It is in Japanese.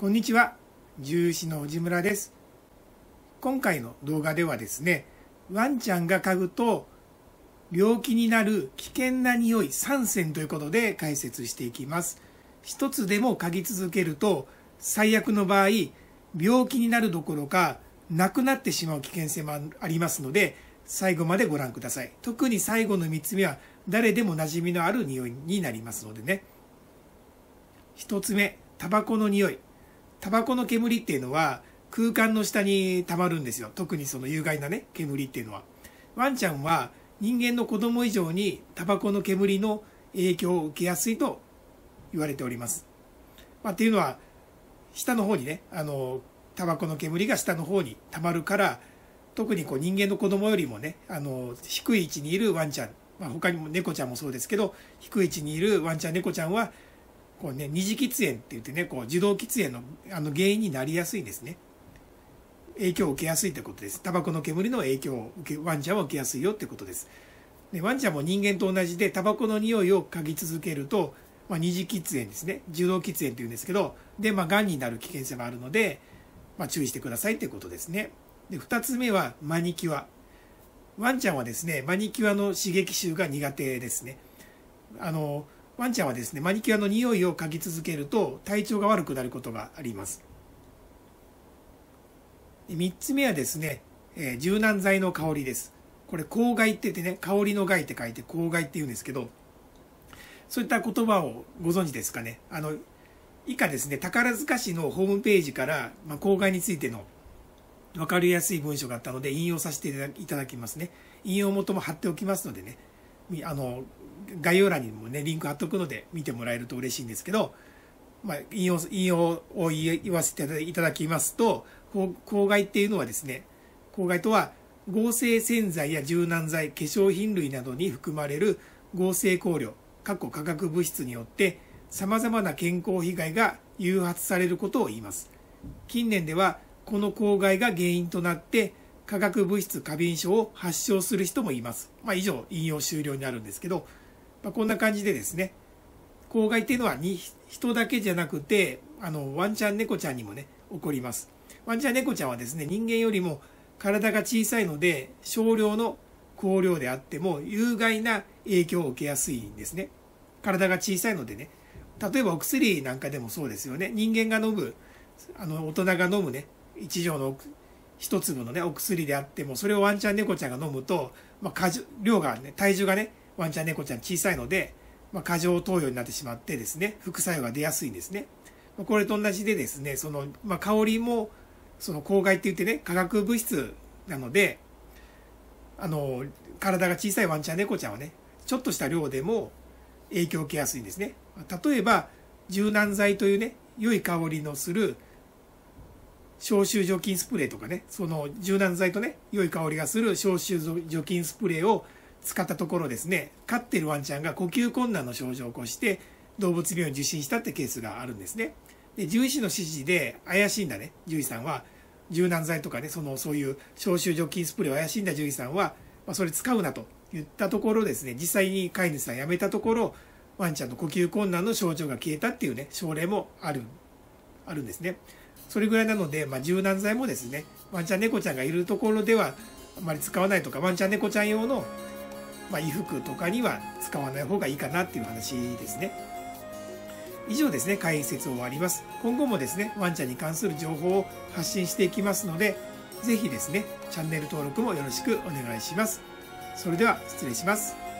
こんにちは、獣医師の藤村です。今回の動画ではですね、ワンちゃんが嗅ぐと病気になる危険な匂い3選ということで解説していきます。一つでも嗅ぎ続けると最悪の場合、病気になるどころか亡くなってしまう危険性もありますので、最後までご覧ください。特に最後の3つ目は誰でも馴染みのある匂いになりますのでね。1つ目、タバコの匂い。タバコの煙っていうのは空間の下に溜まるんですよ。特にその有害なね、煙っていうのは。ワンちゃんは人間の子供以上にタバコの煙の影響を受けやすいと言われております。っていうのは、下の方にね、タバコの煙が下の方に溜まるから、特に人間の子供よりもね、低い位置にいるワンちゃん、他にも猫ちゃんもそうですけど、低い位置にいるワンちゃん、猫ちゃんは、二次喫煙って言ってね、受動喫煙の原因になりやすいんですね。影響を受けやすいということです。タバコの煙の影響をワンちゃんは受けやすいよってことです。で、ワンちゃんも人間と同じで、タバコの匂いを嗅ぎ続けると、二次喫煙ですね。受動喫煙って言うんですけど、で、癌になる危険性もあるので、注意してくださいってことですね。で、2つ目はマニキュア。ワンちゃんはですね、マニキュアの刺激臭が苦手ですね。ワンちゃんはですね、マニキュアの匂いを嗅ぎ続けると体調が悪くなることがあります。3つ目はですね、柔軟剤の香りです。これ、香害って言ってね、香りの害って書いて香害って言うんですけど、そういった言葉をご存知ですかね。以下ですね、宝塚市のホームページから、香害についての分かりやすい文章があったので引用させていただきますね。引用元も貼っておきますのでね、概要欄にもね、リンク貼っておくので見てもらえると嬉しいんですけど、引用を言わせていただきますと、香害っていうのはですね、香害とは合成洗剤や柔軟剤、化粧品類などに含まれる合成香料、化学物質によって様々な健康被害が誘発されることを言います。近年ではこの香害が原因となって化学物質過敏症を発症する人もいます。以上、引用終了になるんですけど、こんな感じでですね、香害っていうのは人だけじゃなくて、ワンちゃん猫ちゃんにもね、起こります。ワンちゃん猫ちゃんはですね、人間よりも体が小さいので、少量の香料であっても有害な影響を受けやすいんですね。体が小さいのでね、例えばお薬なんかでもそうですよね。人間が飲む、大人が飲むね、一粒のね、お薬であっても、それをワンちゃん猫ちゃんが飲むと、量がね、体重がね、ワンちゃん猫ちゃん小さいので、過剰投与になってしまってですね、副作用が出やすいんですね。これと同じでですね、香りも、香害って言ってね、化学物質なので、体が小さいワンちゃん猫ちゃんはね、ちょっとした量でも影響を受けやすいんですね。例えば、柔軟剤というね、良い香りのする消臭除菌スプレーとかね、その柔軟剤とね、良い香りがする消臭除菌スプレーを使ったところですね、飼ってるワンちゃんが呼吸困難の症状を起こして動物病院を受診したってケースがあるんですね。で、獣医師の指示で怪しんだね、獣医さんは、柔軟剤とかね、そういう消臭除菌スプレーを怪しんだ獣医さんは、それ使うなと言ったところですね、実際に飼い主さん辞めたところ、ワンちゃんの呼吸困難の症状が消えたっていうね、症例もあるんですね。それぐらいなので、柔軟剤もですね、ワンちゃん猫ちゃんがいるところではあまり使わないとか、ワンちゃん猫ちゃん用の衣服とかには使わない方がいいかなっていう話ですね。以上ですね、解説を終わります。今後もですね、ワンちゃんに関する情報を発信していきますので、ぜひですね、チャンネル登録もよろしくお願いします。それでは失礼します。